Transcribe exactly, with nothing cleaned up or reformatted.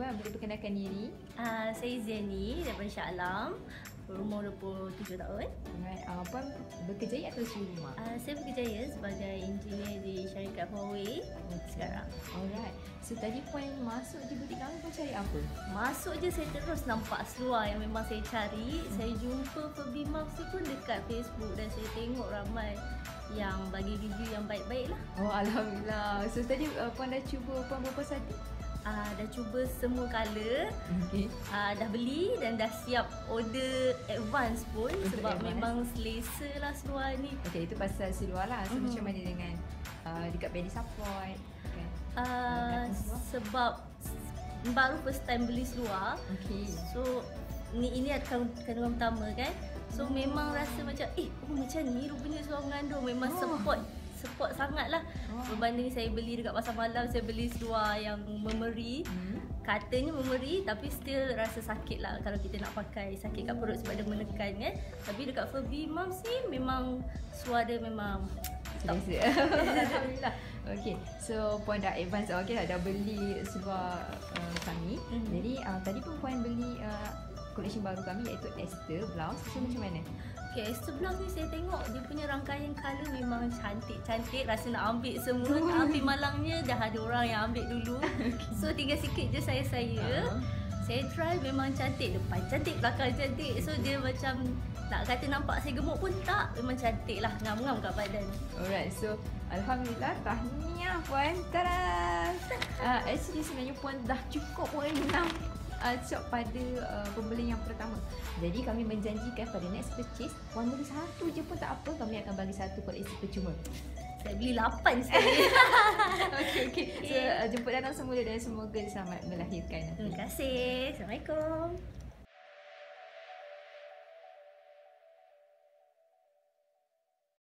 Puan boleh perkenalkan diri? Uh, saya Zeni daripada Shah Alam, berumur dua puluh tujuh tahun. Alright, uh, Puan bekerja atau di rumah? Uh, saya bekerja sebagai engineer di syarikat Huawei okay. sekarang. Alright, so tadi Puan masuk je butik kami, Puan cari apa? Masuk je saya terus nampak seluar yang memang saya cari. Hmm. Saya jumpa Furby Mums tu pun dekat Facebook dan saya tengok ramai yang bagi review yang baik-baik lah. Oh, Alhamdulillah. So tadi uh, Puan dah cuba Puan berapa satu? Uh, dah cuba semua colour, okay. uh, dah beli dan dah siap order advance pun untuk sebab advance. Memang selesa lah seluar ni. Okay, itu pasal seluar lah. So, mm-hmm. macam mana dengan uh, dekat belly support? Okay. Uh, sebab baru first time beli seluar, okay. So ni ini adalah kandungan pertama kan. So memang rasa macam eh oh, macam ni rupanya seluar mengandung. Memang oh. support support sangat lah. Oh. Berbanding saya beli dekat pasar malam, saya beli seluar yang memeri. Hmm. Katanya memeri tapi still rasa sakit lah kalau kita nak pakai, sakit kat perut sebab dia menekan kan. Tapi dekat Furby Mums ni memang seluar dia memang Alhamdulillah. Okay, so Puan dah advance, okay dah beli seluar uh, kami. Mm-hmm. Jadi uh, tadi pun Puan beli uh, collection baru kami iaitu Esther blouse. So macam mana? Okay, Esther blouse ni saya tengok dia punya rangkaian colour memang cantik-cantik. Rasa nak ambil semua, tapi malangnya dah ada orang yang ambil dulu. Okay. So tinggal sikit je saya-saya. Uh-huh. Saya try memang cantik, depan cantik, belakang cantik. So dia macam tak kata nampak saya gemuk pun tak, memang cantik lah, ngam-ngam kat badan. Alright, so Alhamdulillah, tahniah Puan. Tada! Uh, actually sebenarnya Puan dah cukup Puan enam uh, shop pada uh, pembeli yang pertama. Jadi kami menjanjikan pada next purchase, Puan beli satu je pun tak apa, kami akan bagi satu koleksi percuma. Saya beli lapan sekali. Okey, okey. So uh, jemput datang semula dan semoga selamat melahirkan. Terima kasih. Assalamualaikum.